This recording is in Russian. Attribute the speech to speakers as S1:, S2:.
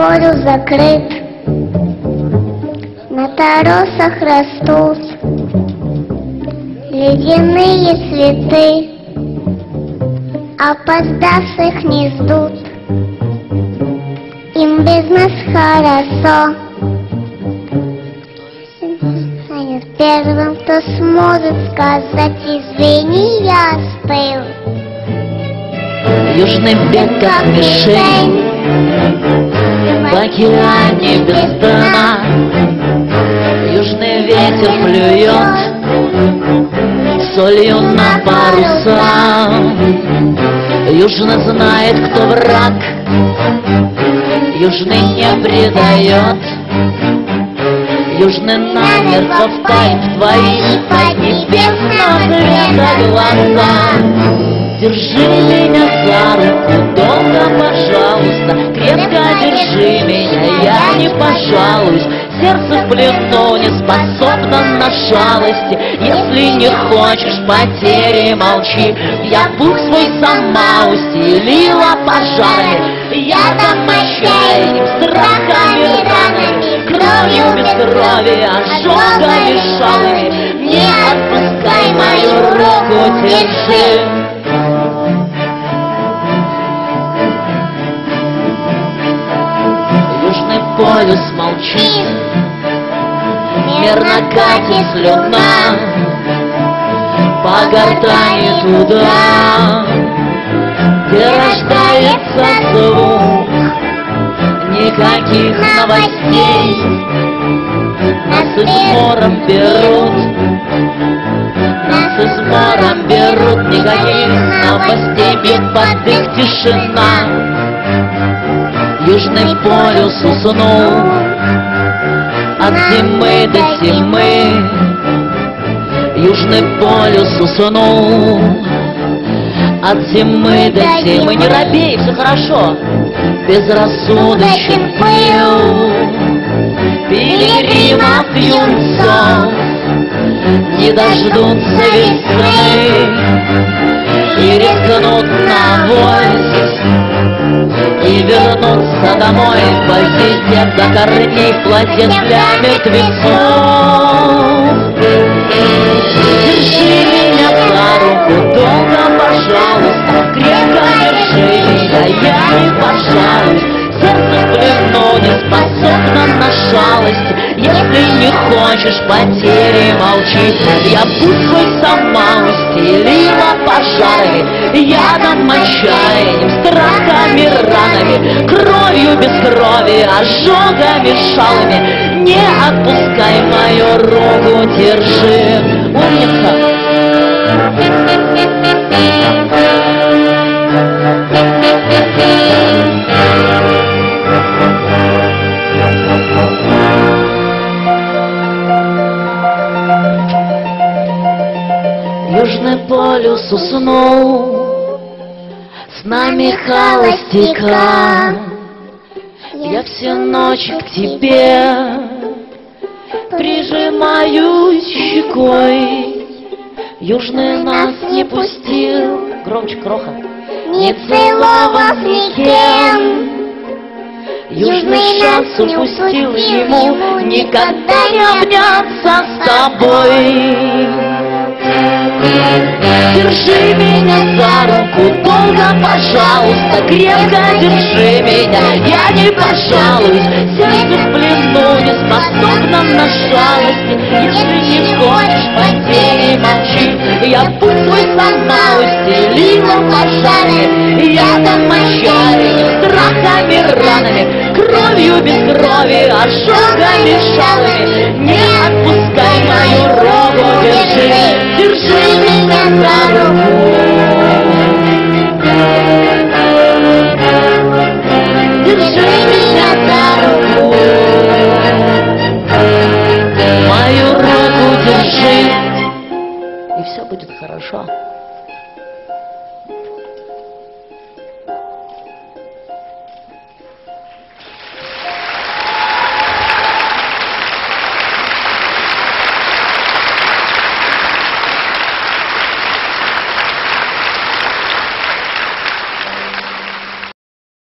S1: полю закрыт, на торосах растут ледяные цветы, опоздавших не ждут, им без нас хорошо. Первым, кто сможет сказать: извини, я остыл.
S2: Южный берег как мишень в океане без дна. Южный ветер плюет солью на паруса. Южный знает, кто враг, Южный не предает. Южный намертво втает в твоих поднебесного цвета глаза. Держи меня за руку долго, пожалуйста, крепко держи меня, я не пожалуюсь. Сердце в плену не способно на жалости. Если не хочешь потери, молчи. Я пух свой сама устелила пожарами, ядом, отчаянием, страхами, ранами, кровью без крови, ожогами шалыми. Не отпускай мою руку, держи. Южный полюс молчит, мерно катит слюна по гортани туда, где рождается звук. Никаких новостей, нас измором берут, нас измором берут. Никаких новостей, бьет под их тишина. Южный полюс уснул от зимы до зимы. Южный полюс уснул от зимы до зимы. Не робей, все хорошо. Безрассудочен пыл пилигримов юнцов не дождутся весны и рискнут на войс, и вернуться домой, позитив до корней в платье для мертвецов. Держи меня за руку долго, пожалуйста, крепко держи меня, я не пожалуюсь. Сердце в плену не способно на жалость. Если не хочешь потери, молчи. Я путь свой сама устелила пожарами, ядом, отчаянием, страхами, ранами, кровью без крови, ожогами, шалами. Не отпускай мою руку, держи. Умница! Южный полюс уснул, с нами холостяка. Я всю ночь к тебе прижимаюсь щекой. Южный нас не пустил, громче, кроха,
S1: не целовав никем.
S2: Южный шанс упустил ему никогда не обняться с тобой. Держи меня за руку долго, пожалуйста, крепко держи меня, я не пожалуюсь. Сердце в плену не способно на жалости. Если не хочешь потери, молчи. Я путь свой сама устелила пожарами, ядом, отчаянием, страхами, ранами, кровью без крови, ожогами, шалами. Не отпускай мою руку, держи. Держи меня за руку. Держи меня за руку. Мою руку держи. И все будет хорошо.